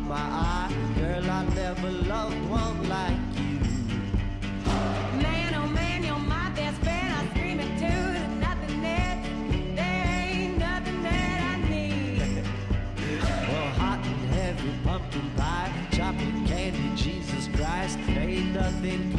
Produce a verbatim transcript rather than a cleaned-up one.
of my eye. Girl, I never loved one like you. Man, oh man, you're my best friend. I scream it too. There's nothing that, there ain't nothing that I need. Well, hot and heavy pumpkin pie, chocolate candy, Jesus Christ, ain't nothing